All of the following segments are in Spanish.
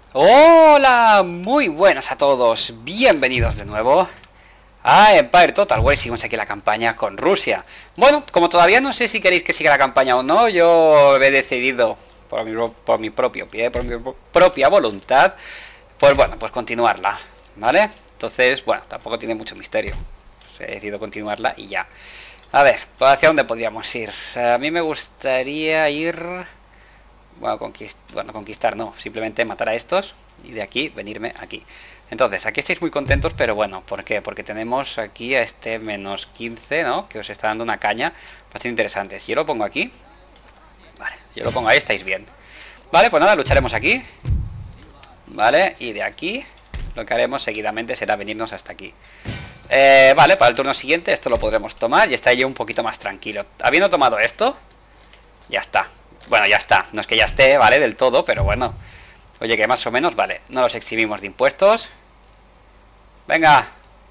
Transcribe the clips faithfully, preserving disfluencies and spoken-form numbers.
Hola, muy buenas a todos, bienvenidos de nuevo a Empire Total War. Seguimos aquí la campaña con Rusia. Bueno, como todavía no sé si queréis que siga la campaña o no, yo he decidido por mi, por mi propio pie, por mi propia voluntad, pues bueno, pues continuarla, ¿vale? Entonces, bueno, tampoco tiene mucho misterio, pues he decidido continuarla y ya. A ver, pues ¿hacia dónde podríamos ir? A mí me gustaría ir... Bueno, conquist bueno, conquistar no, simplemente matar a estos y de aquí venirme aquí. Entonces, aquí estáis muy contentos, pero bueno, ¿por qué? Porque tenemos aquí a este menos quince, ¿no? Que os está dando una caña bastante interesante. Si yo lo pongo aquí, vale, yo lo pongo ahí, estáis bien. Vale, pues nada, lucharemos aquí. Vale, y de aquí lo que haremos seguidamente será venirnos hasta aquí. Eh, vale, para el turno siguiente esto lo podremos tomar y está yo un poquito más tranquilo. Habiendo tomado esto, ya está. Bueno, ya está, no es que ya esté, ¿vale? Del todo, pero bueno. Oye, que más o menos, vale. No los eximimos de impuestos. Venga.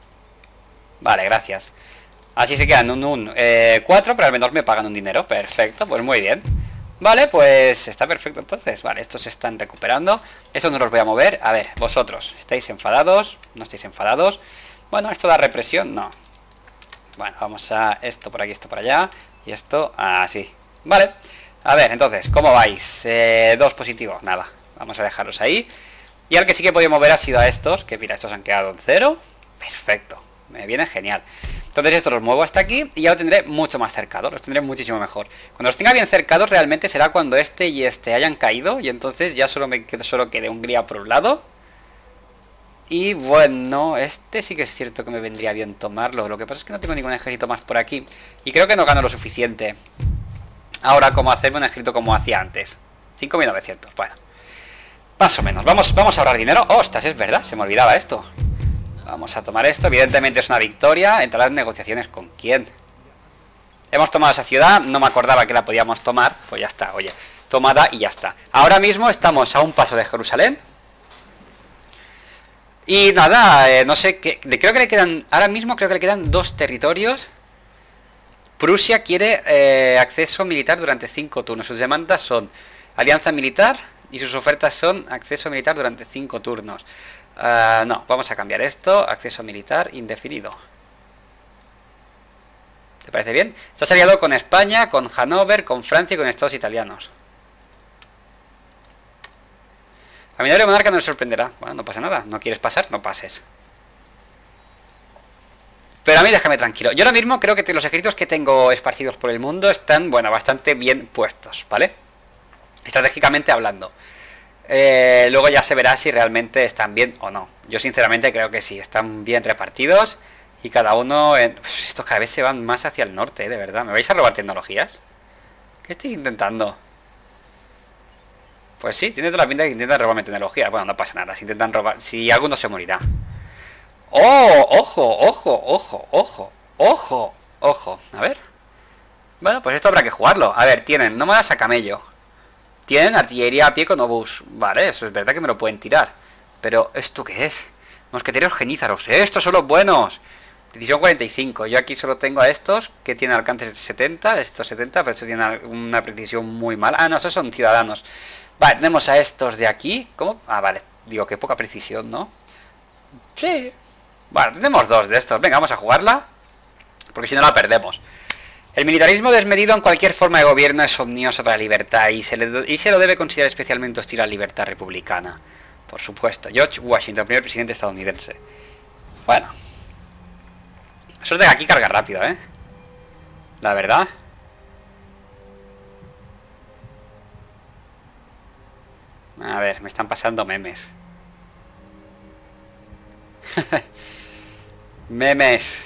Vale, gracias. Así se quedan un, un eh, cuatro, pero al menos me pagan un dinero. Perfecto, pues muy bien. Vale, pues está perfecto entonces. Vale, estos se están recuperando. Estos no los voy a mover. A ver, vosotros, ¿estáis enfadados? ¿No estáis enfadados? Bueno, ¿esto da represión? No. Bueno, vamos a esto por aquí, esto por allá. Y esto así. Vale. A ver, entonces, ¿cómo vais? Eh, dos positivos, nada. Vamos a dejarlos ahí. Y al que sí que he podido mover ha sido a estos. Que mira, estos han quedado en cero. Perfecto, me viene genial. Entonces estos los muevo hasta aquí y ya lo tendré mucho más cercado. Los tendré muchísimo mejor. Cuando los tenga bien cercados realmente será cuando este y este hayan caído. Y entonces ya solo me quedo, solo quede Hungría por un lado. Y bueno, este sí que es cierto que me vendría bien tomarlo. Lo que pasa es que no tengo ningún ejército más por aquí. Y creo que no gano lo suficiente ahora como hacerme un ejército como hacía antes. cinco mil novecientos, bueno. Más o menos, vamos, vamos a ahorrar dinero. ¡Ostras, es verdad! Se me olvidaba esto. Vamos a tomar esto, evidentemente es una victoria. Entrar en negociaciones con quién. Hemos tomado esa ciudad, no me acordaba que la podíamos tomar. Pues ya está, oye, tomada y ya está. Ahora mismo estamos a un paso de Jerusalén. Y nada, eh, no sé qué. Creo que le quedan, ahora mismo creo que le quedan dos territorios. Prusia quiere eh, acceso militar durante cinco turnos. Sus demandas son alianza militar y sus ofertas son acceso militar durante cinco turnos. Uh, no, vamos a cambiar esto. Acceso militar indefinido. ¿Te parece bien? Estás aliado con España, con Hannover, con Francia y con Estados italianos. A mi noble monarca no le sorprenderá. Bueno, no pasa nada. ¿No quieres pasar? No pases. Pero a mí déjame tranquilo. Yo ahora mismo creo que los ejércitos que tengo esparcidos por el mundo están, bueno, bastante bien puestos, ¿vale? Estratégicamente hablando. Eh, luego ya se verá si realmente están bien o no. Yo sinceramente creo que sí, están bien repartidos. Y cada uno... En... Uf, estos cada vez se van más hacia el norte, ¿eh? De verdad. ¿Me vais a robar tecnologías? ¿Qué estoy intentando? Pues sí, tiene toda la pinta de que intentan robarme tecnología. Bueno, no pasa nada, si intentan robar... Si alguno se morirá. ¡Oh! ¡Ojo! ¡Ojo! ¡Ojo! ¡Ojo! ¡Ojo! ¡Ojo! A ver. Bueno, pues esto habrá que jugarlo. A ver, tienen nómadas a camello. Tienen artillería a pie con obús. Vale, eso es verdad que me lo pueden tirar. Pero, ¿esto qué es? Mosqueteros genízaros. ¡Estos son los buenos! Precisión cuarenta y cinco. Yo aquí solo tengo a estos que tienen alcance setenta. Estos setenta, pero estos tienen una precisión muy mala. Ah, no, esos son ciudadanos. Vale, tenemos a estos de aquí. ¿Cómo? Ah, vale. Digo, qué poca precisión, ¿no? Sí. Bueno, tenemos dos de estos. Venga, vamos a jugarla. Porque si no la perdemos. El militarismo desmedido en cualquier forma de gobierno es omnioso para la libertad. Y se, le, y se lo debe considerar especialmente hostil a la libertad republicana. Por supuesto. George Washington, primer presidente estadounidense. Bueno. Suerte que aquí carga rápido, ¿eh? La verdad. A ver, me están pasando memes. Memes.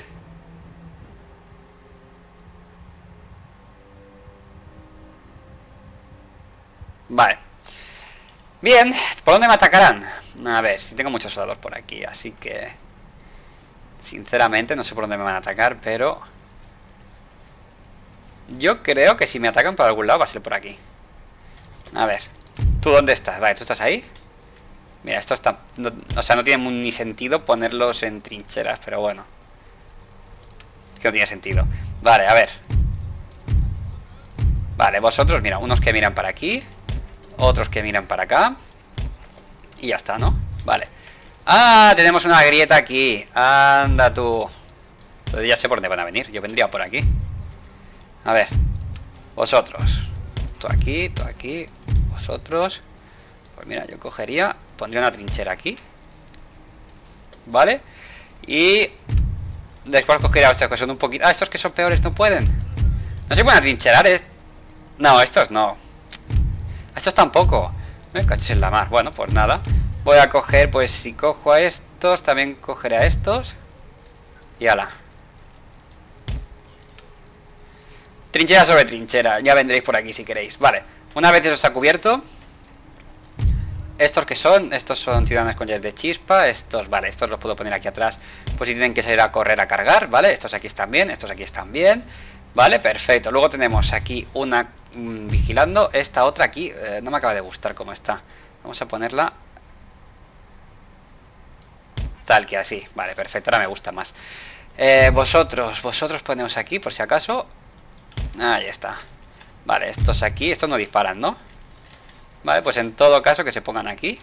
Vale. Bien, ¿por dónde me atacarán? A ver, si tengo muchos soldados por aquí, así que... Sinceramente no sé por dónde me van a atacar, pero... Yo creo que si me atacan por algún lado va a ser por aquí. A ver. ¿Tú dónde estás? Vale, ¿tú estás ahí? Mira, esto está... No, o sea, no tiene ni sentido ponerlos en trincheras, pero bueno. Es que no tiene sentido. Vale, a ver. Vale, vosotros, mira, unos que miran para aquí, otros que miran para acá. Y ya está, ¿no? Vale. Ah, tenemos una grieta aquí. Anda tú. Entonces ya sé por dónde van a venir. Yo vendría por aquí. A ver. Vosotros. Tú aquí, tú aquí. Vosotros. Pues mira, yo cogería, pondría una trinchera aquí. ¿Vale? Y después cogería estos que son un poquito... Ah, estos que son peores no pueden. No se pueden atrincherar, ¿eh? No, estos no. Estos tampoco. Me cachis en la mar. Bueno, pues nada. Voy a coger, pues si cojo a estos, también cogeré a estos. Y ala. Trinchera sobre trinchera. Ya vendréis por aquí si queréis. Vale. Una vez eso está cubierto. Estos que son, estos son ciudadanos con llaves de chispa. Estos, vale, estos los puedo poner aquí atrás. Pues si tienen que salir a correr a cargar, ¿vale? Estos aquí están bien, estos aquí están bien. Vale, perfecto. Luego tenemos aquí una mmm, vigilando. Esta otra aquí, eh, no me acaba de gustar cómo está. Vamos a ponerla tal que así. Vale, perfecto, ahora me gusta más. eh, Vosotros, vosotros ponemos aquí por si acaso. Ahí está. Vale, estos aquí, estos no disparan, ¿no? Vale, pues en todo caso que se pongan aquí.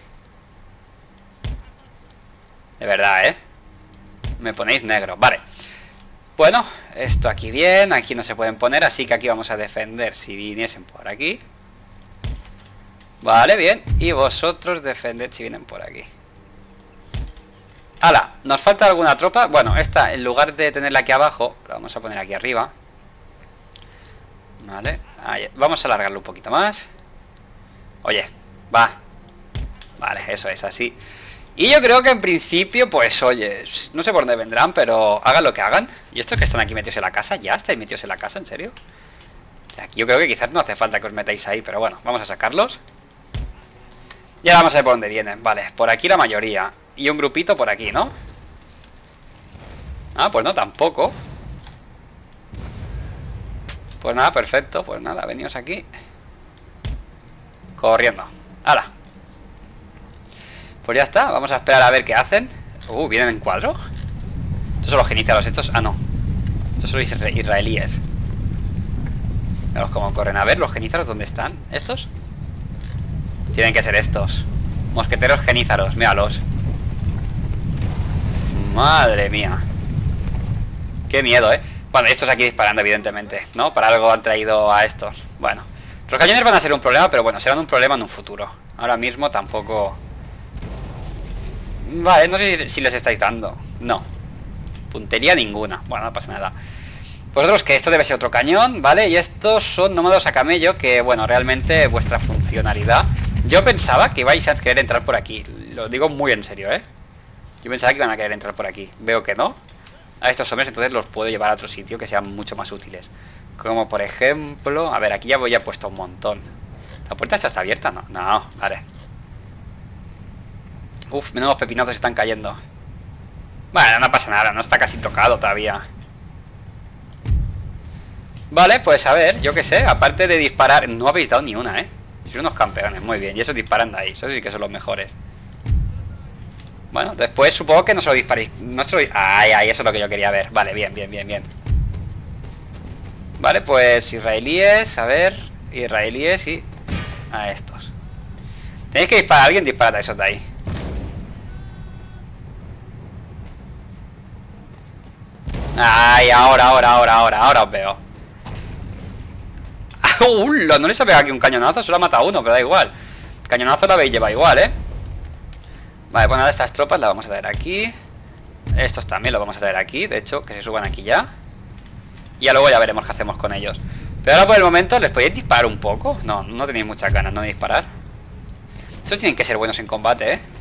De verdad, ¿eh? Me ponéis negro, vale. Bueno, esto aquí bien. Aquí no se pueden poner, así que aquí vamos a defender si viniesen por aquí. Vale, bien. Y vosotros defended si vienen por aquí. ¡Hala! ¿Nos falta alguna tropa? Bueno, esta, en lugar de tenerla aquí abajo, la vamos a poner aquí arriba. Vale, ahí. Vamos a alargarlo un poquito más. Oye, va. Vale, eso es así. Y yo creo que en principio, pues oye, no sé por dónde vendrán, pero hagan lo que hagan. ¿Y estos que están aquí metidos en la casa? ¿Ya estáis metidos en la casa? ¿En serio? O sea, aquí yo creo que quizás no hace falta que os metáis ahí, pero bueno, vamos a sacarlos. Y ahora vamos a ver por dónde vienen. Vale, por aquí la mayoría. Y un grupito por aquí, ¿no? Ah, pues no, tampoco. Pues nada, perfecto. Pues nada, venidos aquí. Corriendo. ¡Hala! Pues ya está, vamos a esperar a ver qué hacen. Uh, ¿vienen en cuadro? Estos son los genízaros, estos... Ah, no. Estos son los israelíes. Veamos cómo corren. A ver, los genízaros, ¿dónde están? ¿Estos? Tienen que ser estos. Mosqueteros genízaros, míralos. Madre mía. Qué miedo, ¿eh? Bueno, estos aquí disparando, evidentemente, ¿no? Para algo han traído a estos. Bueno. Los cañones van a ser un problema, pero bueno, serán un problema en un futuro. Ahora mismo tampoco... Vale, no sé si les estáis dando. No. Puntería ninguna. Bueno, no pasa nada. Vosotros que esto debe ser otro cañón, ¿vale? Y estos son nómadas a camello, que bueno, realmente vuestra funcionalidad... Yo pensaba que ibais a querer entrar por aquí. Lo digo muy en serio, ¿eh? Yo pensaba que iban a querer entrar por aquí. Veo que no. A estos hombres entonces los puedo llevar a otro sitio que sean mucho más útiles. Como por ejemplo... A ver, aquí ya voy a puesto un montón. ¿La puerta esta está abierta? No, no, vale. Uf, menudos pepinazos están cayendo. Bueno, no pasa nada, no está casi tocado todavía. Vale, pues a ver, yo qué sé. Aparte de disparar... No habéis dado ni una, ¿eh? Sois unos campeones, muy bien. Y esos disparan de ahí, esos sí que son los mejores. Bueno, después supongo que no se lo disparéis. No se lo... Ay, ay, eso es lo que yo quería ver. Vale, bien, bien, bien, bien. Vale, pues israelíes, a ver. Israelíes y... a estos. Tenéis que disparar a alguien, disparad a esos de ahí. Ay, ahora, ahora, ahora, ahora, ahora os veo. ¡Uh! No les ha pegado aquí un cañonazo, solo ha matado uno, pero da igual. Cañonazo lo habéis llevado igual, ¿eh? Vale, pues nada, estas tropas las vamos a traer aquí. Estos también los vamos a traer aquí, de hecho, que se suban aquí ya. Y ya luego ya veremos qué hacemos con ellos. Pero ahora por el momento, ¿les podéis disparar un poco? No, no tenéis muchas ganas, ¿no? De disparar. Estos tienen que ser buenos en combate, ¿eh?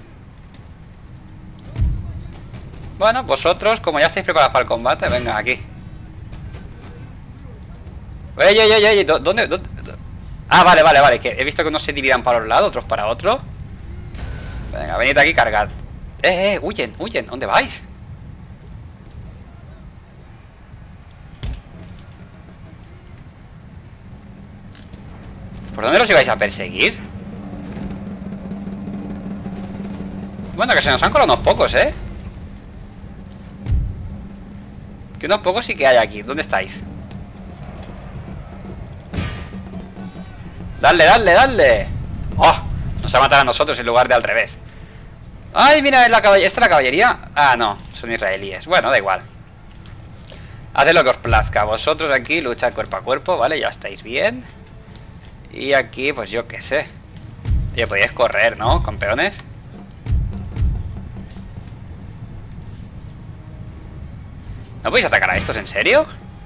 Bueno, vosotros, como ya estáis preparados para el combate, venga, aquí. Oye, oye, oye, ¿dónde, dónde? Ah, vale, vale, vale, que he visto que unos se dividan para un lado, otros para otro. Venga, venid aquí, cargad. Eh, eh, huyen, huyen, ¿dónde vais? ¿Por dónde los ibais a perseguir? Bueno, que se nos han colado unos pocos, ¿eh? Que unos pocos sí que hay aquí. ¿Dónde estáis? ¡Dale, dale, dale! ¡Oh! Nos ha matado a nosotros en lugar de al revés. ¡Ay, mira! La caballería. ¿Esta es la caballería? Ah, no, son israelíes. Bueno, da igual. Haced lo que os plazca. Vosotros aquí luchad cuerpo a cuerpo, ¿vale? Ya estáis bien. Y aquí, pues yo qué sé. Oye, podíais correr, ¿no? Campeones. ¿No podéis atacar a estos? ¿En serio?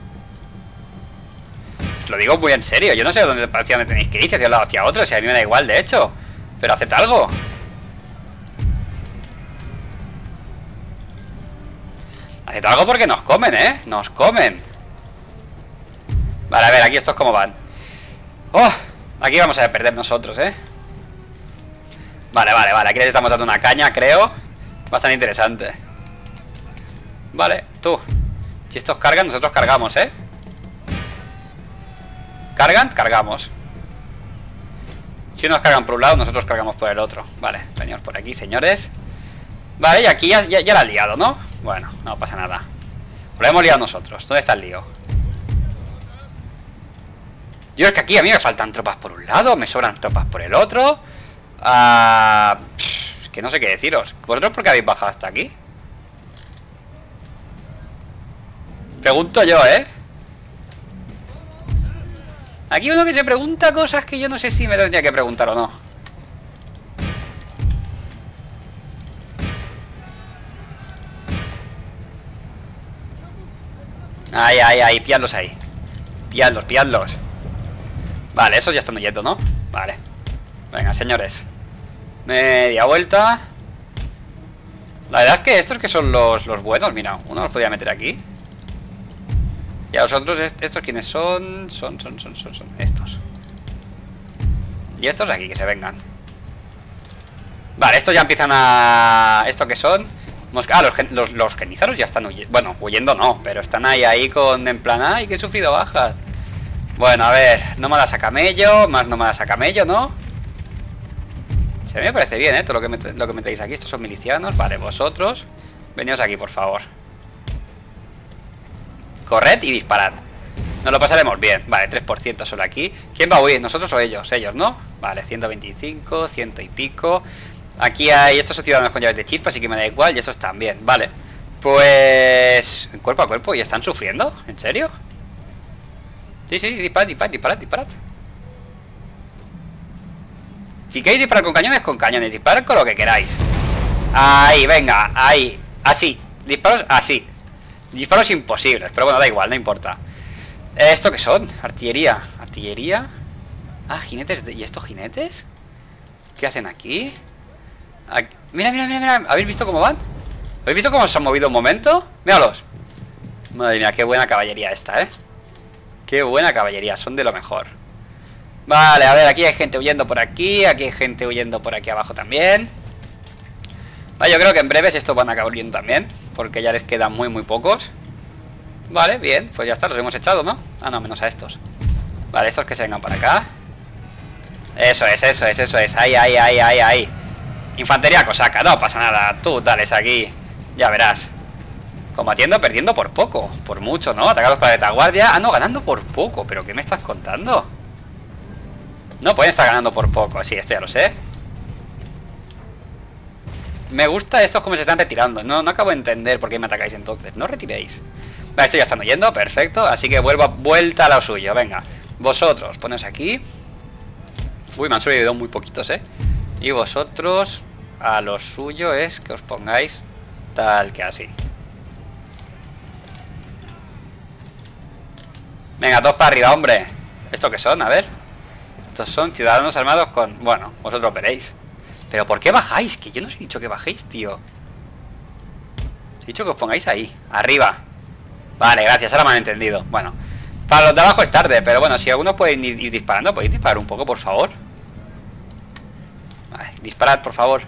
Os lo digo muy en serio. Yo no sé dónde, hacia dónde tenéis que ir. Si hacia un lado o hacia otro. Si a mí me da igual, de hecho. Pero haced algo. Haced algo porque nos comen, ¿eh? Nos comen. Vale, a ver, aquí estos cómo van. ¡Oh! Aquí vamos a perder nosotros, ¿eh? Vale, vale, vale. Aquí les estamos dando una caña, creo. Bastante interesante. Vale, tú. Si estos cargan, nosotros cargamos, ¿eh? Cargan, cargamos. Si unos cargan por un lado, nosotros cargamos por el otro. Vale, venimos por aquí, señores. Vale, y aquí ya, ya, ya la han liado, ¿no? Bueno, no pasa nada. Lo hemos liado nosotros. ¿Dónde está el lío? Yo es que aquí a mí me faltan tropas por un lado, me sobran tropas por el otro. Ah, pff, que no sé qué deciros. ¿Vosotros por qué habéis bajado hasta aquí? Pregunto yo, ¿eh? Aquí uno que se pregunta cosas que yo no sé si me tendría que preguntar o no. Ay, ay, ay, pilladlos ahí. Pilladlos, pilladlos. Vale, esos ya están huyendo, ¿no? Vale. Venga, señores. Media vuelta. La verdad es que estos que son los, los buenos. Mira, uno los podía meter aquí. Y a los otros, ¿estos quiénes son? Son, son, son, son, son estos. Y estos de aquí, que se vengan. Vale, estos ya empiezan a... ¿Estos qué son? Mosca... Ah, los, los, los genízaros ya están huyendo. Bueno, huyendo no, pero están ahí, ahí con... En plan, ay, que he sufrido bajas. Bueno, a ver, nómadas a camello. Más nómadas a camello, ¿no? Sí, a mí me parece bien, ¿eh? Todo lo que, met lo que metéis aquí. Estos son milicianos. Vale, vosotros veníos aquí, por favor. Corred y disparad. Nos lo pasaremos bien. Vale, tres por ciento solo aquí. ¿Quién va a huir? ¿Nosotros o ellos? Ellos, ¿no? Vale, ciento veinticinco, ciento y pico. Aquí hay... Estos son ciudadanos con llaves de chispa, así que me da igual. Y estos también, vale. Pues... Cuerpo a cuerpo. ¿Y están sufriendo? ¿En serio? Sí, sí, disparad, disparad, disparad, disparad. Si queréis disparar con cañones, con cañones. Disparad con lo que queráis. Ahí, venga, ahí. Así, disparos así. Disparos imposibles, pero bueno, da igual, no importa. ¿Esto qué son? Artillería. Artillería. Ah, jinetes. De... ¿Y estos jinetes? ¿Qué hacen aquí? aquí? Mira, mira, mira, mira. ¿Habéis visto cómo van? ¿Habéis visto cómo se han movido un momento? Míralos. Madre mía, qué buena caballería esta, ¿eh? Qué buena caballería, son de lo mejor. Vale, a ver, aquí hay gente huyendo por aquí. Aquí hay gente huyendo por aquí abajo también. Vale, yo creo que en breves estos van a acabar huyendo también, porque ya les quedan muy, muy pocos. Vale, bien, pues ya está, los hemos echado, ¿no? Ah, no, menos a estos. Vale, estos que se vengan para acá. Eso es, eso es, eso es. Ahí, ahí, ahí, ahí, ahí. Infantería cosaca, no pasa nada. Tú dales aquí, ya verás. Combatiendo, perdiendo por poco. Por mucho, ¿no? Atacados para la retaguardia. Ah, no, ganando por poco. ¿Pero qué me estás contando? No pueden estar ganando por poco. Sí, esto ya lo sé. Me gusta estos como se están retirando. No, no acabo de entender por qué me atacáis entonces. No retiréis. Vale, estos ya están huyendo, perfecto. Así que vuelvo, vuelta a lo suyo. Venga, vosotros, poneos aquí. Uy, me han sobrevivido muy poquitos, ¿eh? Y vosotros, a lo suyo es que os pongáis tal que así. Venga, todos para arriba, hombre. ¿Esto qué son? A ver. Estos son ciudadanos armados con... Bueno, vosotros veréis. ¿Pero por qué bajáis? Que yo no os he dicho que bajéis, tío. Os he dicho que os pongáis ahí, arriba. Vale, gracias, ahora me han entendido. Bueno, para los de abajo es tarde, pero bueno, si algunos pueden ir, ir disparando, podéis disparar un poco, por favor. Vale, disparad, por favor.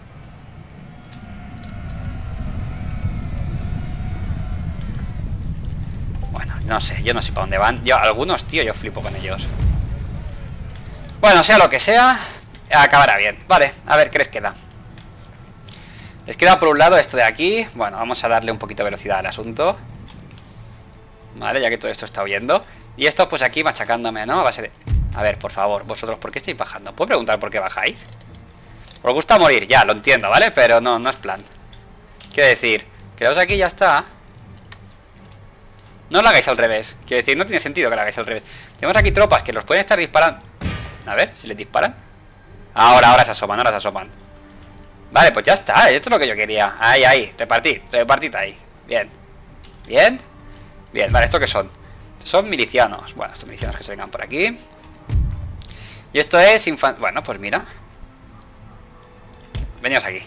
Bueno, no sé, yo no sé para dónde van. Yo, algunos, tío, yo flipo con ellos. Bueno, sea lo que sea, acabará bien. Vale, a ver, ¿qué les queda? Les queda por un lado esto de aquí. Bueno, vamos a darle un poquito de velocidad al asunto. Vale, ya que todo esto está huyendo. Y esto pues aquí machacándome, ¿no? A base de... A ver, por favor, vosotros, ¿por qué estáis bajando? ¿Puedo preguntar por qué bajáis? Os gusta morir, ya, lo entiendo, ¿vale? Pero no, no es plan. Quiero decir, quedaos aquí y ya está. No lo hagáis al revés. Quiero decir, no tiene sentido que lo hagáis al revés. Tenemos aquí tropas que los pueden estar disparando. A ver, si les disparan. Ahora, ahora se asoman, ahora se asoman. Vale, pues ya está, esto es lo que yo quería. Ahí, ahí, repartid, repartid ahí. Bien. Bien. Bien, vale, ¿esto qué son? Son milicianos. Bueno, estos milicianos que se vengan por aquí. Y esto es infan... Bueno, pues mira. Veníos aquí.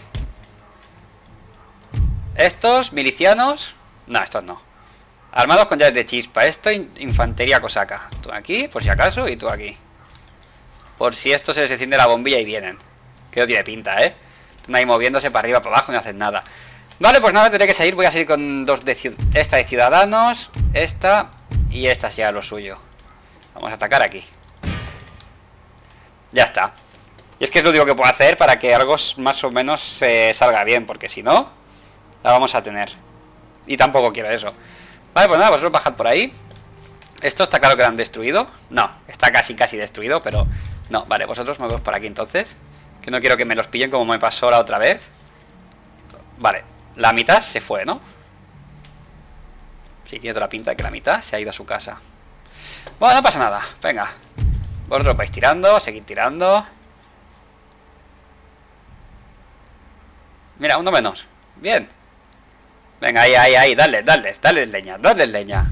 Estos milicianos... No, estos no. Armados con llaves de chispa. Esto infantería cosaca. Tú aquí, por si acaso, y tú aquí. Por si esto se les enciende la bombilla y vienen. Que no tiene pinta, ¿eh? Están ahí moviéndose para arriba, para abajo y no hacen nada. Vale, pues nada, tendré que salir. Voy a salir con dos de... Esta de ciudadanos. Esta. Y esta sea lo suyo. Vamos a atacar aquí. Ya está. Y es que es lo único que puedo hacer para que algo más o menos se salga bien. Porque si no, la vamos a tener. Y tampoco quiero eso. Vale, pues nada, vosotros bajad por ahí. Esto está claro que lo han destruido. No, está casi casi destruido, pero... No, vale, vosotros moveos por aquí entonces. Que no quiero que me los pillen como me pasó la otra vez. Vale, la mitad se fue, ¿no? Sí, tiene toda la pinta de que la mitad se ha ido a su casa. Bueno, no pasa nada, venga. Vosotros vais tirando, seguid tirando. Mira, uno menos. Bien. Venga, ahí, ahí, ahí, dale, dale, dale leña, dale leña.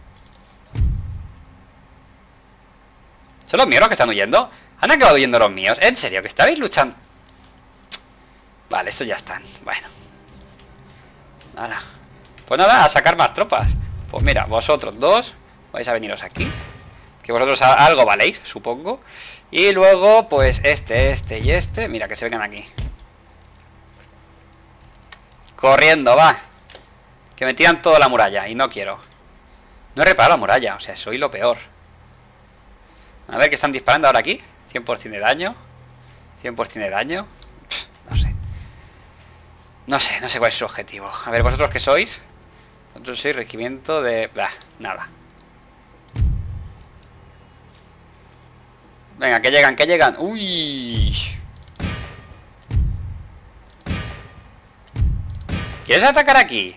¿Son los míos los que están huyendo? ¿Han acabado huyendo los míos? ¿En serio? ¿Que estabais luchando? Vale, estos ya están. Bueno. Nada. Pues nada, a sacar más tropas. Pues mira, vosotros dos vais a veniros aquí. Que vosotros algo valéis, supongo. Y luego, pues este, este y este. Mira, que se vengan aquí. Corriendo, va. Que me tiran toda la muralla y no quiero. No he reparado la muralla, o sea, soy lo peor. A ver, que están disparando ahora aquí. cien por ciento de daño. cien por ciento de daño. Pff, no sé. No sé, no sé cuál es su objetivo. A ver, ¿vosotros qué sois? Vosotros sois regimiento de... Blah, nada. Venga, que llegan, que llegan. Uy. ¿Quieres atacar aquí?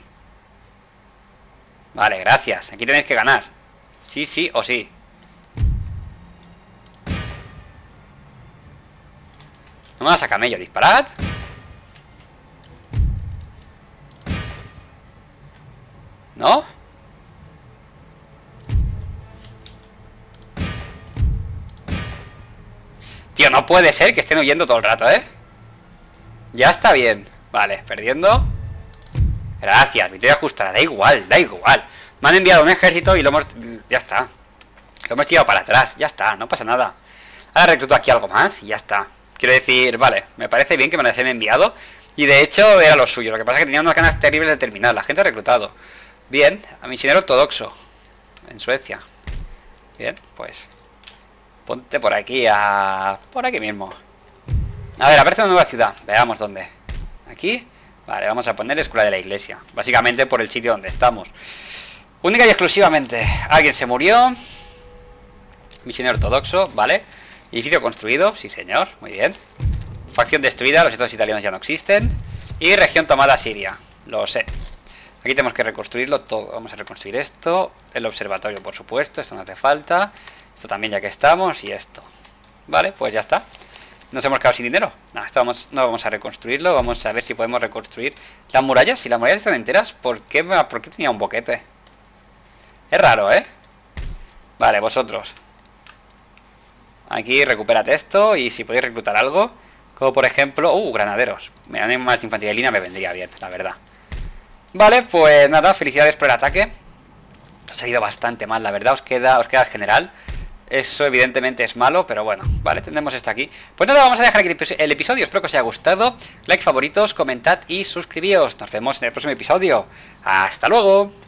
Vale, gracias. Aquí tenéis que ganar. Sí, sí o sí. No me vas a camello, disparad. ¿No? Tío, no puede ser que estén huyendo todo el rato, ¿eh? Ya está bien. Vale, perdiendo. Gracias, victoria justa. Da igual, da igual. Me han enviado un ejército y lo hemos... Ya está. Lo hemos tirado para atrás. Ya está, no pasa nada. Ahora recluto aquí algo más y ya está. Quiero decir, vale, me parece bien que me lo hayan enviado. Y de hecho era lo suyo. Lo que pasa es que tenía unas ganas terribles de terminar. La gente ha reclutado. Bien, a misionero ortodoxo en Suecia. Bien, pues ponte por aquí a... Por aquí mismo. A ver, aparece una nueva ciudad. Veamos dónde. Aquí. Vale, vamos a poner escuela de la iglesia. Básicamente por el sitio donde estamos. Única y exclusivamente. Alguien se murió. Misionero ortodoxo, vale. Edificio construido, sí señor, muy bien. Facción destruida, los estados italianos ya no existen. Y región tomada Siria, lo sé. Aquí tenemos que reconstruirlo todo. Vamos a reconstruir esto. El observatorio, por supuesto, esto no hace falta. Esto también ya que estamos. Y esto. Vale, pues ya está. Nos hemos quedado sin dinero. No, esto vamos, no vamos a reconstruirlo. Vamos a ver si podemos reconstruir las murallas. Si las murallas están enteras, ¿por qué, ¿por qué tenía un boquete? Es raro, ¿eh? Vale, vosotros. Aquí recupérate esto. Y si podéis reclutar algo, como por ejemplo... Uh, granaderos. Me dan más de infantería de línea, me vendría bien, la verdad. Vale, pues nada, felicidades por el ataque. Os ha ido bastante mal, la verdad. Os queda, os queda el general. Eso evidentemente es malo, pero bueno. Vale, tendremos esto aquí. Pues nada, vamos a dejar aquí el episodio. Espero que os haya gustado. Like, favoritos, comentad y suscribíos. Nos vemos en el próximo episodio. ¡Hasta luego!